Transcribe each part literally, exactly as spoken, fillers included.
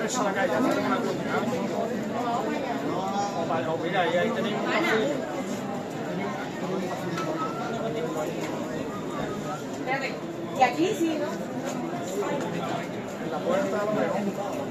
eso a la calle, hacemos una cuña. Vale, mira, ahí tenéis un café. Y aquí sí, ¿no? En la puerta lo veo.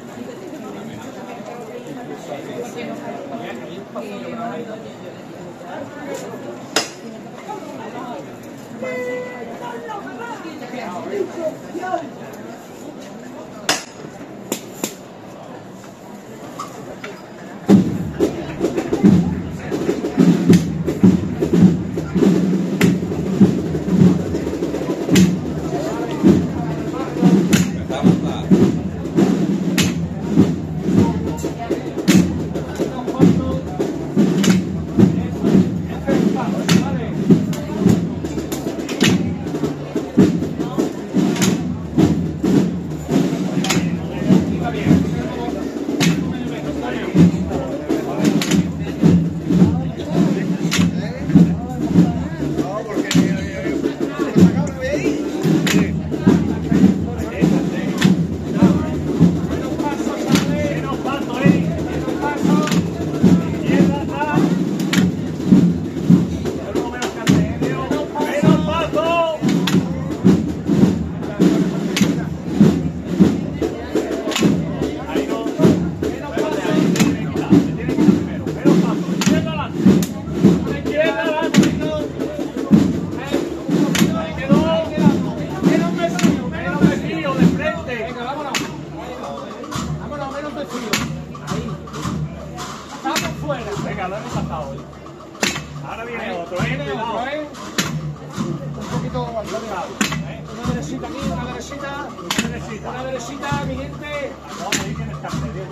Ahora viene otro, ¿eh? Cuidado, ¿eh? Un poquito adelantado, ¿eh? Una derechita aquí, una derechita, una derechita, una derechita, mi gente. Vamos, ahí tienes cartel, bien.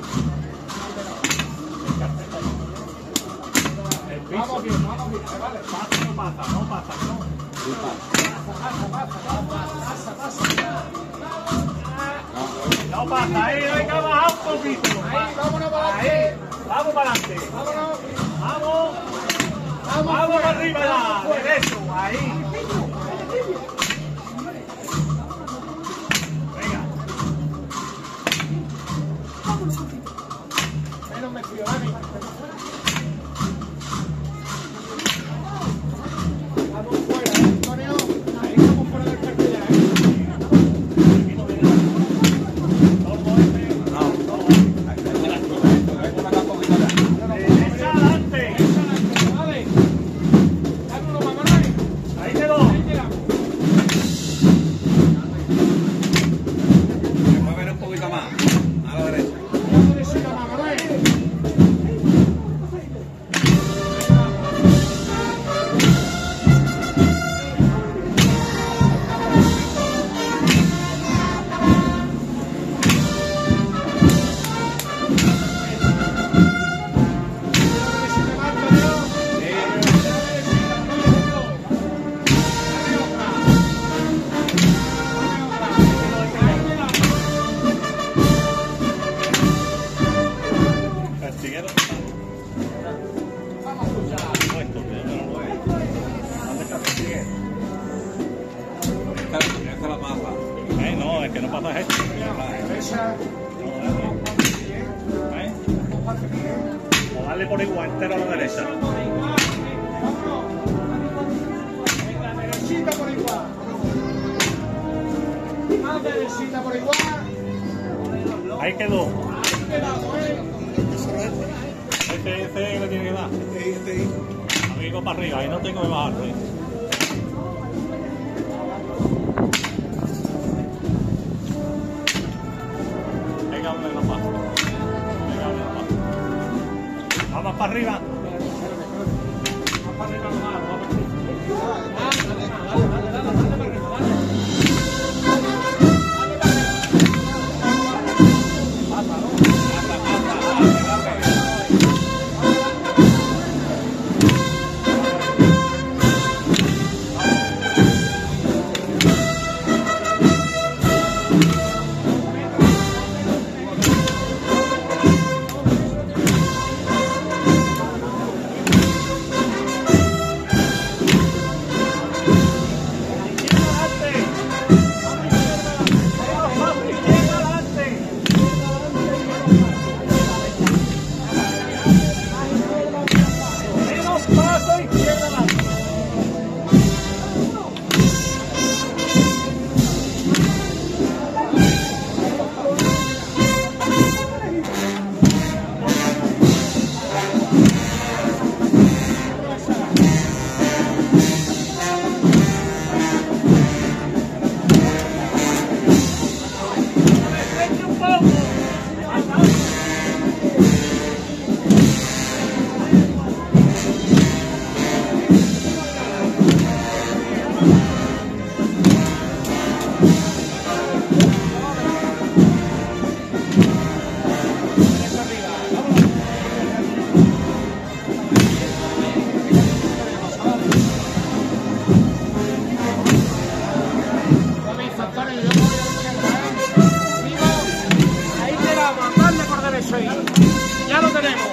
Vamos bien, vamos bien, vale. Pasa, no pasa, no pasa, no. Pasa, pasa, pasa, pasa, pasa. No pasa, ahí, hay que bajar un poquito. Ahí, vámonos para adelante. Vamos para adelante. Vámonos. Vamos. Vamos, vamos para arriba, ya, derecho, ahí. Venga. Menos me fío, Dani. Vamos fuera, Antonio. Ahí estamos fuera del cartel ya, ¿eh? O darle por igual entero a la derecha. Venga, derechita por igual. Más derechita por igual. Ahí quedó. Ahí quedamos, ¿eh? Este, este le tiene que dar. Amigo para arriba, ahí no tengo que bajar, ¿eh? Vamos para arriba. Vamos para arriba, vamos darle por derecho ahí. Ya lo tenemos.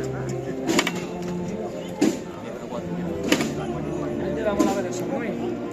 Le damos la derecha, ¿no?